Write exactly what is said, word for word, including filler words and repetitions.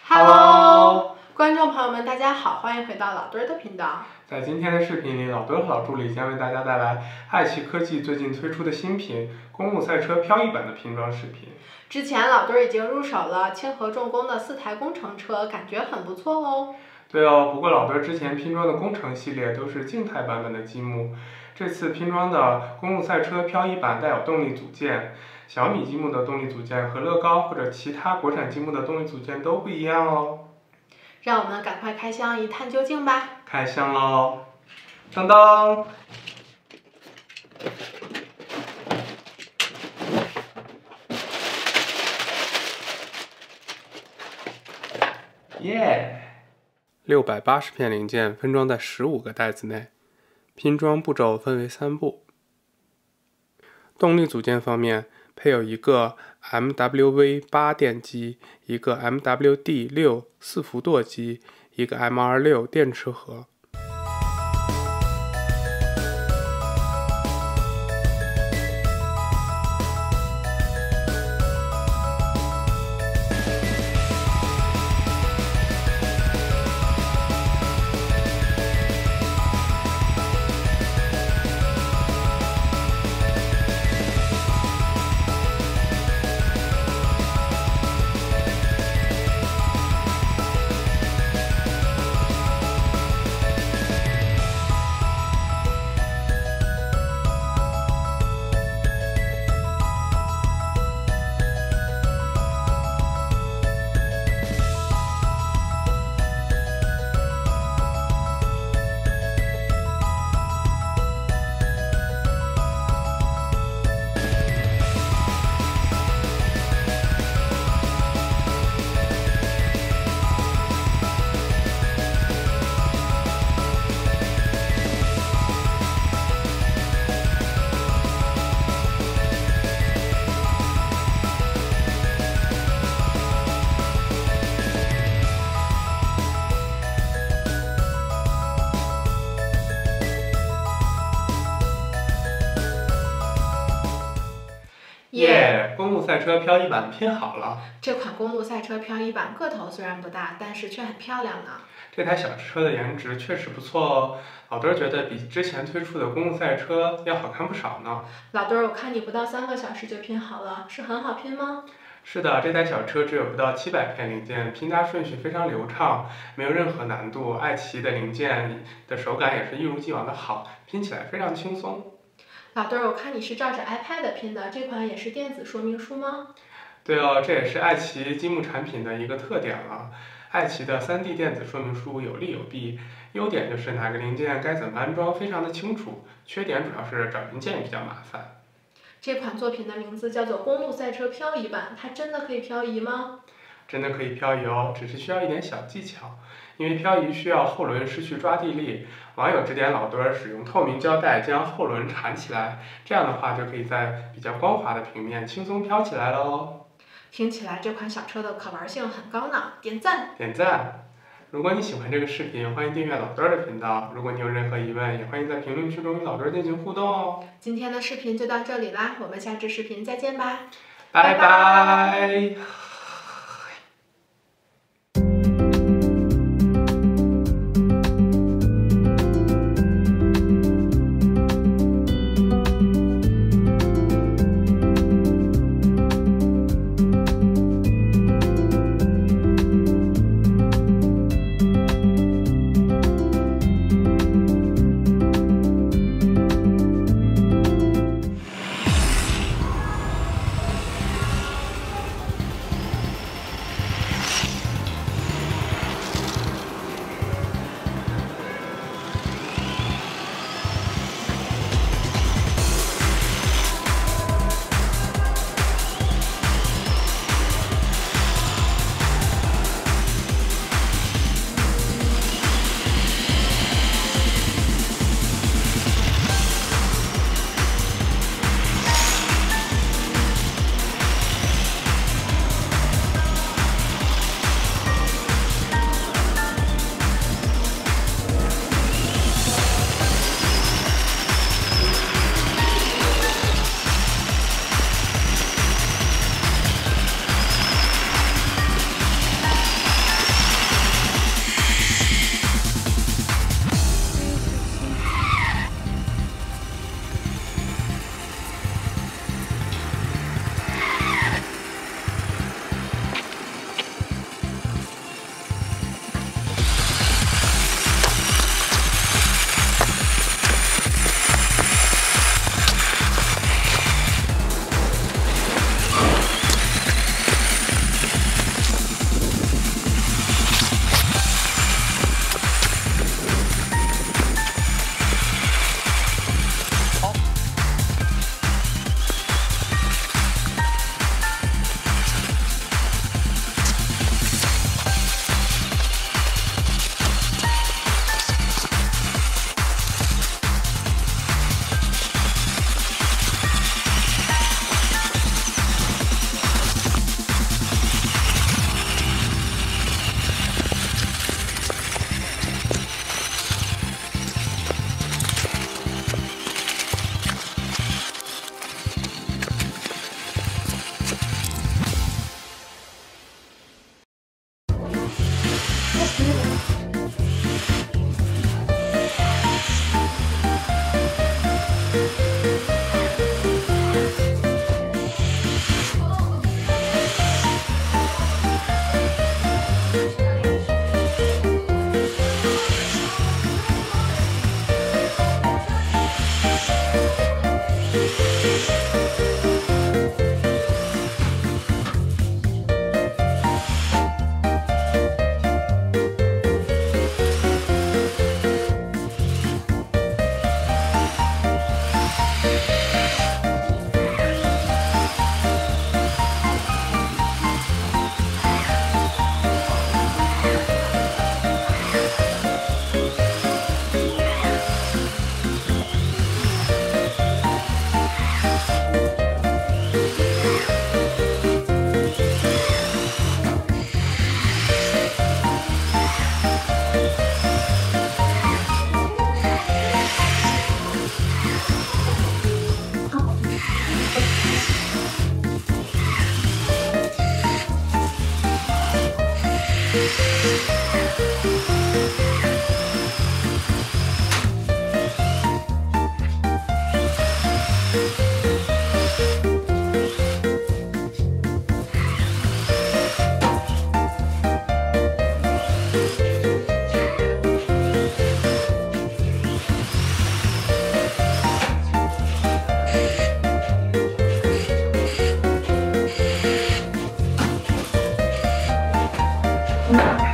Hello， 观众朋友们，大家好，欢迎回到老墩儿的频道。 在今天的视频里，老墩和老助理将为大家带来爱奇科技最近推出的新品——公路赛车漂移版的拼装视频。 之前老墩儿已经入手了清河重工的四台工程车，感觉很不错哦。 对哦，不过老墩之前拼装的工程系列都是静态版本的积木，这次拼装的公路赛车漂移版带有动力组件。小米积木的动力组件和乐高或者其他国产积木的动力组件都不一样哦。 让我们赶快开箱一探究竟吧！ 开箱喽！当当！耶！六百八十片零件分装在十五个袋子内，拼装步骤分为三步。动力组件方面，配有一个 M W V 八电机，一个 M W D 六四伏舵机，一个 M 二六电池盒。耶！ yeah, 公路赛车漂移版拼好了。 这款公路赛车漂移版个头虽然不大，但是却很漂亮呢。 这台小车的颜值确实不错哦，老墩儿觉得比之前推出的公路赛车要好看不少呢。 老墩儿，我看你不到三个小时就拼好了，是很好拼吗？ 是的，这台小车只有不到七百片零件，拼搭顺序非常流畅，没有任何难度。爱奇艺的零件的手感也是一如既往的好，拼起来非常轻松。 老墩儿，我看你是照着 iPad 拼的，这款也是电子说明书吗？ 对哦，这也是爱奇艺积木产品的一个特点了。爱奇艺的 三 D 电子说明书有利有弊，优点就是哪个零件该怎么安装非常的清楚，缺点主要是找零件比较麻烦。 这款作品的名字叫做公路赛车漂移版，它真的可以漂移吗？ 真的可以漂移哦，只是需要一点小技巧。因为漂移需要后轮失去抓地力，网友指点老墩儿使用透明胶带将后轮缠起来，这样的话就可以在比较光滑的平面轻松飘起来了哦。 听起来这款小车的可玩性很高呢，点赞！ 点赞！如果你喜欢这个视频，欢迎订阅老墩儿的频道。如果你有任何疑问，也欢迎在评论区中与老墩儿进行互动哦。 今天的视频就到这里啦，我们下支视频再见吧， 拜拜。拜拜。 嗯